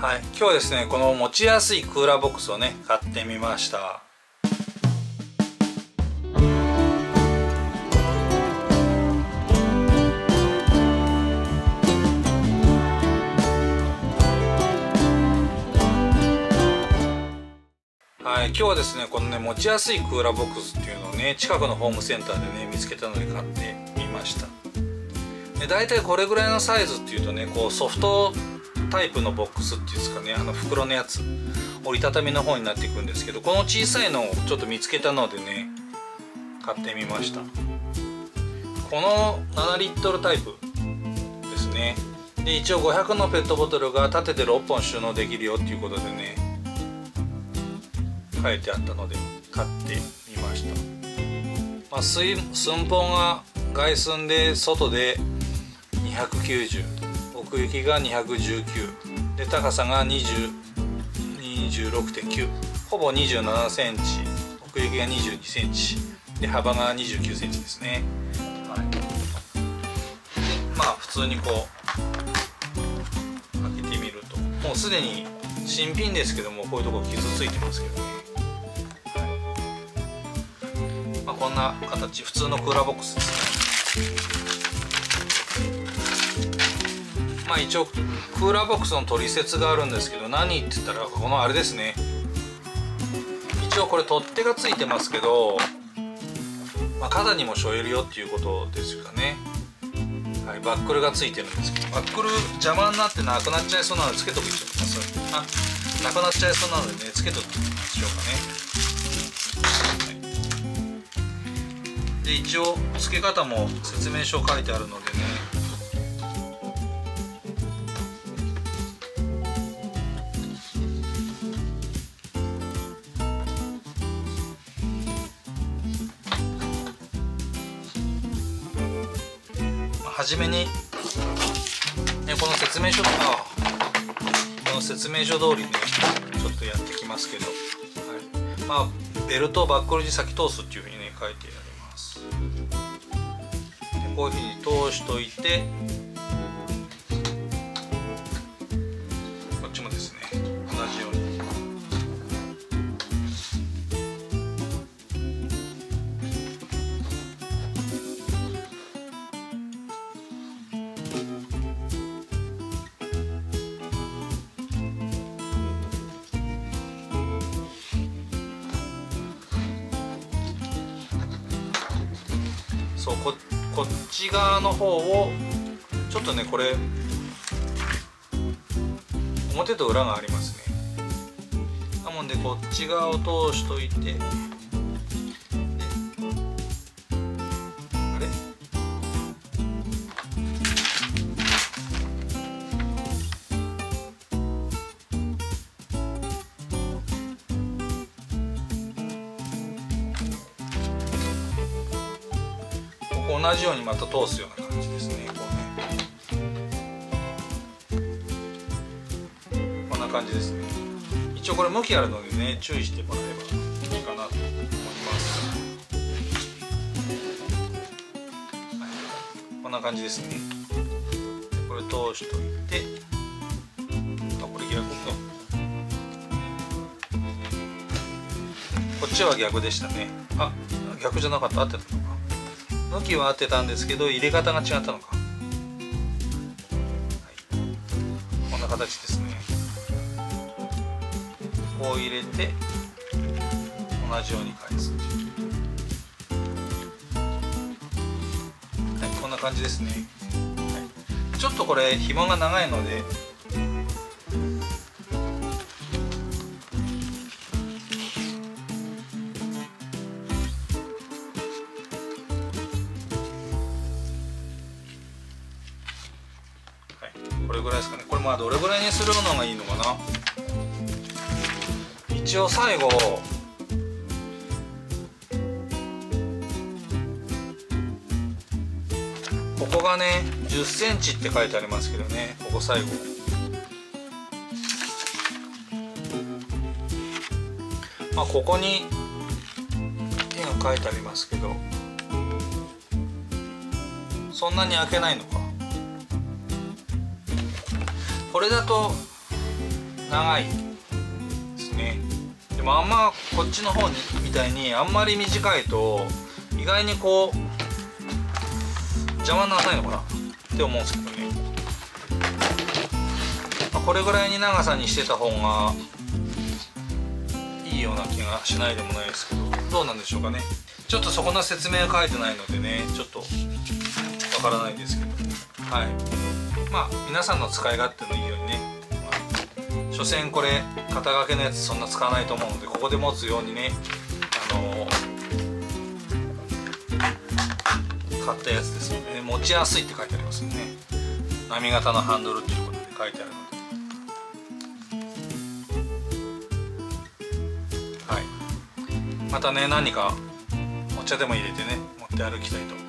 はい、今日はですねこの持ちやすいクーラーボックスをね買ってみました。はい、今日はですねこのね持ちやすいクーラーボックスっていうのをね近くのホームセンターでね見つけたので買ってみました。で大体これぐらいのサイズっていうとねこうソフトタイプのボックスっていうんですかね、袋のやつ折りたたみの方になっていくんですけど、この小さいのをちょっと見つけたのでね買ってみました。この7リットルタイプですね。で一応500のペットボトルが縦で6本収納できるよっていうことでね書いてあったので買ってみました。寸法が外寸で外で290、奥行きが219で高さが26.9、ほぼ27センチ、奥行きが22センチで幅が29センチですね。はい、普通にこう開けてみるともうすでに新品ですけどもこういうところ傷ついてますけどね。こんな形、普通のクーラーボックスですね。一応クーラーボックスの取説があるんですけど、何って言ったらこのあれですね。一応これ取っ手がついてますけど、肩にも背負えるよっていうことですかね。はい、バックルがついてるんですけど、バックル邪魔になってなくなっちゃいそうなのでつけときましょう。なくなっちゃいそうなのでねつけときましょうかね。で一応付け方も説明書書いてあるのでね、初めに、この説明書とかこの説明書通りねちょっとやってきますけど、はい、ベルトをバックルに先通すっていうふうにね書いてあります。でこういうふうに通しといて、こっちもですね同じようにそうこっち側の方をちょっとねこれ表と裏がありますね。なのでこっち側を通しといて、あれ同じようにまた通すような感じですね。こんな感じですね。一応これ向きあるのでね注意してもらえばいいかなと思います。はい、こんな感じですね。これ通しといて、これ逆か、こっちは逆でしたね。逆じゃなかった、合ってたのか。向きは合ってたんですけど入れ方が違ったのか。はい、こんな形ですね。こう入れて同じように返す。はい、こんな感じですね。はい、ちょっとこれ紐が長いのでこれぐらいですかね。これどれぐらいにするのがいいのかな。一応最後ここがね10センチって書いてありますけどね、ここ最後ここに絵が書いてありますけどそんなに開けないのか。これだと長いですね。でもあんまこっちの方みたいにあんまり短いと意外にこう邪魔にならないのかなって思うんですけどね。これぐらいに長さにしてた方がいいような気がしないでもないですけど、どうなんでしょうかね。ちょっとそこの説明書いてないのでね、ちょっとわからないですけど、はい。まあ皆さんの使い勝手のいいようにね、所詮これ肩掛けのやつそんな使わないと思うので、ここで持つようにね、買ったやつですので、ね、持ちやすいって書いてありますよね。波型のハンドルっていうことで書いてあるので、はい。またね、何かお茶でも入れてね持って歩きたいと思います。